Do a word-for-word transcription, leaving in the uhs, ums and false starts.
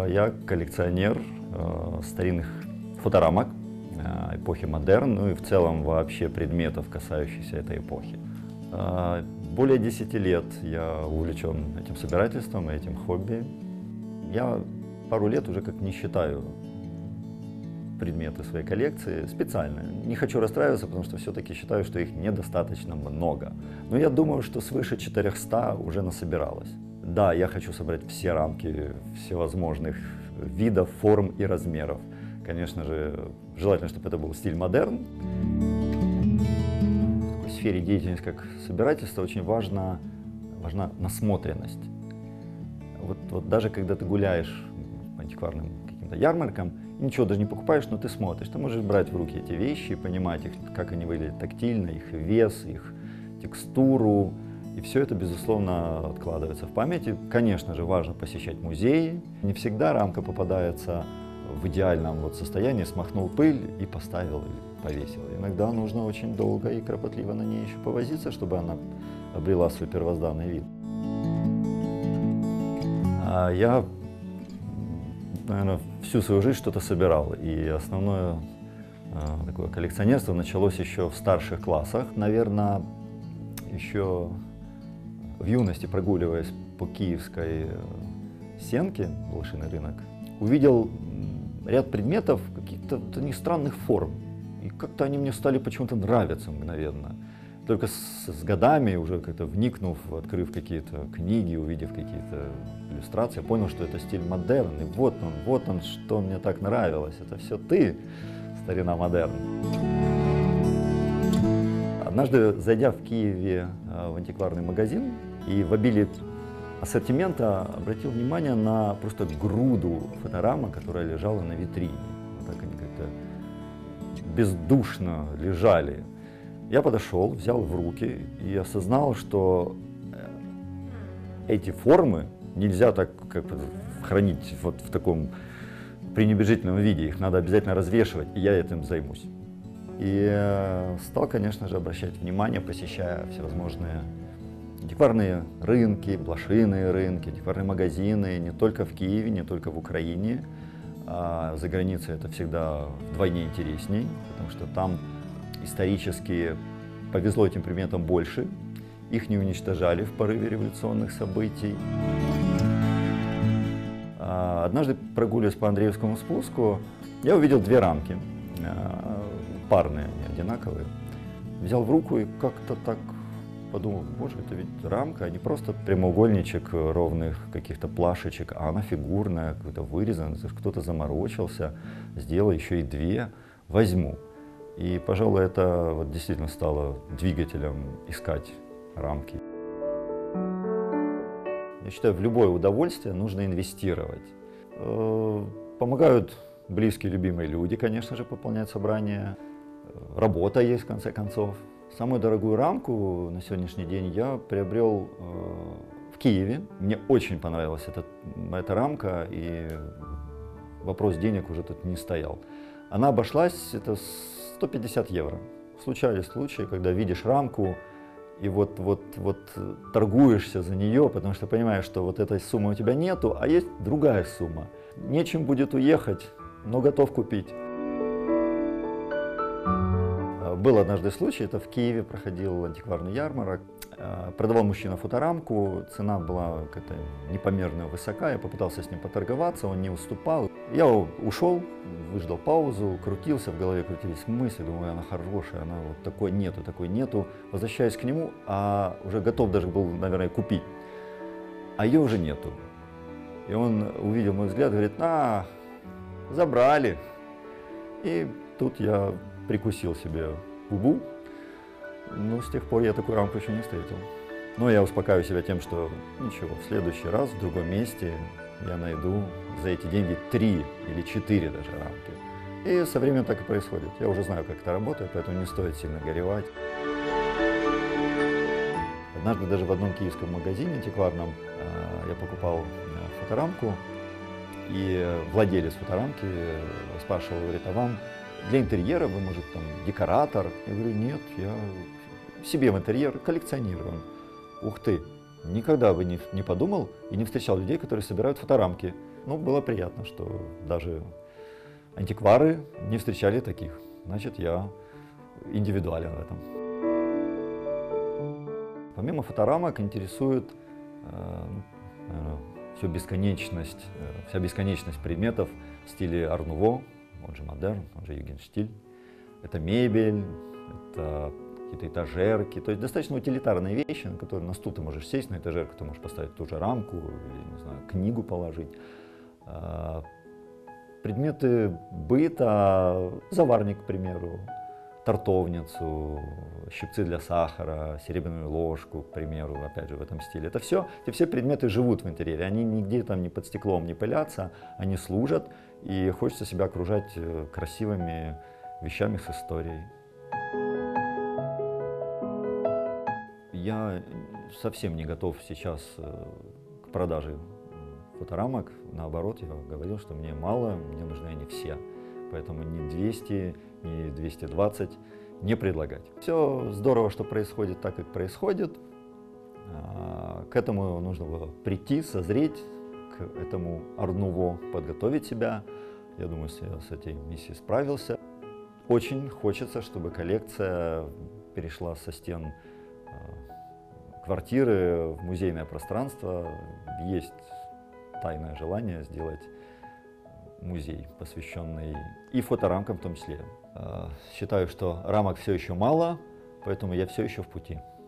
Я коллекционер э, старинных фоторамок э, эпохи модерн, ну и в целом вообще предметов, касающихся этой эпохи. Э, более десяти лет я увлечен этим собирательством, этим хобби. Я пару лет уже как не считаю предметы своей коллекции специально. Не хочу расстраиваться, потому что все-таки считаю, что их недостаточно много. Но я думаю, что свыше четырёхсот уже насобиралось. Да, я хочу собрать все рамки всевозможных видов, форм и размеров. Конечно же, желательно, чтобы это был стиль модерн. В такой сфере деятельности, как собирательство, очень важна, важна насмотренность. Вот, вот даже когда ты гуляешь по антикварным каким-то ярмаркам, ничего даже не покупаешь, но ты смотришь. Ты можешь брать в руки эти вещи, понимать их, как они выглядят тактильно, их вес, их текстуру. И все это, безусловно, откладывается в памяти. Конечно же, важно посещать музеи. Не всегда рамка попадается в идеальном вот состоянии, смахнул пыль и поставил или повесил. Иногда нужно очень долго и кропотливо на ней еще повозиться, чтобы она обрела свой первозданный вид. А я, наверное, всю свою жизнь что-то собирал. И основное э, такое коллекционерство началось еще в старших классах. Наверное, еще в юности, прогуливаясь по киевской Сенке, блошиный рынок, увидел ряд предметов каких-то не странных форм. И как-то они мне стали почему-то нравиться мгновенно. Только с, с годами, уже как-то вникнув, открыв какие-то книги, увидев какие-то иллюстрации, я понял, что это стиль модерн. И вот он, вот он, что мне так нравилось. Это все ты, старина модерн. Однажды, зайдя в Киеве в антикварный магазин и в обилии ассортимента, обратил внимание на просто груду фоторамок, которая лежала на витрине. Вот так они как-то бездушно лежали. Я подошел, взял в руки и осознал, что эти формы нельзя так как бы хранить вот в таком пренебрежительном виде. Их надо обязательно развешивать, и я этим займусь. И стал, конечно же, обращать внимание, посещая всевозможные антикварные рынки, блошиные рынки, антикварные магазины, не только в Киеве, не только в Украине. А за границей это всегда вдвойне интересней, потому что там исторически повезло этим предметам больше. Их не уничтожали в порыве революционных событий. Однажды, прогуливаясь по Андреевскому спуску, я увидел две рамки. Парные, они одинаковые. Взял в руку и как-то так подумал, боже, это ведь рамка, а не просто прямоугольничек ровных каких-то плашечек, а она фигурная, какой-то вырезан, кто-то заморочился, сделал еще и две, возьму. И, пожалуй, это вот действительно стало двигателем искать рамки. Я считаю, в любое удовольствие нужно инвестировать. Помогают близкие, любимые люди, конечно же, пополнять собрание. Работа есть, в конце концов. Самую дорогую рамку на сегодняшний день я приобрел в Киеве. Мне очень понравилась эта, эта рамка, и вопрос денег уже тут не стоял. Она обошлась, это сто пятьдесят евро. Случались случаи, когда видишь рамку и вот, вот, вот торгуешься за нее, потому что понимаешь, что вот этой суммы у тебя нету, а есть другая сумма. Нечем будет уехать, но готов купить. Был однажды случай, это в Киеве проходил антикварный ярмарок. Продавал мужчина фоторамку, цена была как-то непомерно высока, я попытался с ним поторговаться, он не уступал. Я ушел, выждал паузу, крутился, в голове крутились мысли, думаю, она хорошая, она вот такой нету, такой нету. Возвращаюсь к нему, а уже готов даже был, наверное, купить, а ее уже нету. И он увидел мой взгляд, говорит, а, забрали. И тут я прикусил себе губу. Ну, с тех пор я такую рамку еще не встретил. Но я успокаиваю себя тем, что ничего, в следующий раз, в другом месте я найду за эти деньги три или четыре даже рамки. И со временем так и происходит. Я уже знаю, как это работает, поэтому не стоит сильно горевать. Однажды даже в одном киевском магазине антикварном я покупал фоторамку, и владелец фоторамки спрашивал, говорит, а вам для интерьера вы, может, там, декоратор? Я говорю, нет, я себе в интерьер коллекционирую. Ух ты, никогда бы не, не подумал и не встречал людей, которые собирают фоторамки. Ну, было приятно, что даже антиквары не встречали таких. Значит, я индивидуален в этом. Помимо фоторамок интересует э, э, всю бесконечность, э, вся бесконечность предметов в стиле ар-нуво, он же модерн, он же югенстиль. Это мебель, это какие-то этажерки, то есть достаточно утилитарные вещи, на которые на стул ты можешь сесть, на этажерку ты можешь поставить ту же рамку или, не знаю, книгу положить. Предметы быта, заварник, к примеру, тортовницу, щипцы для сахара, серебряную ложку, к примеру, опять же в этом стиле. Это все, эти все предметы живут в интерьере, они нигде там не под стеклом не пылятся, они служат, и хочется себя окружать красивыми вещами с историей. Я совсем не готов сейчас к продаже фоторамок, наоборот, я говорил, что мне мало, мне нужны они все, поэтому ни двести, ни двести двадцать не предлагать. Все здорово, что происходит так, как происходит, к этому нужно было прийти, созреть, к этому ар-нуво подготовить себя. Я думаю, я с этой миссией справился. Очень хочется, чтобы коллекция перешла со стен квартиры в музейное пространство. Есть тайное желание сделать музей, посвященный и фоторамкам в том числе. Считаю, что рамок все еще мало, поэтому я все еще в пути.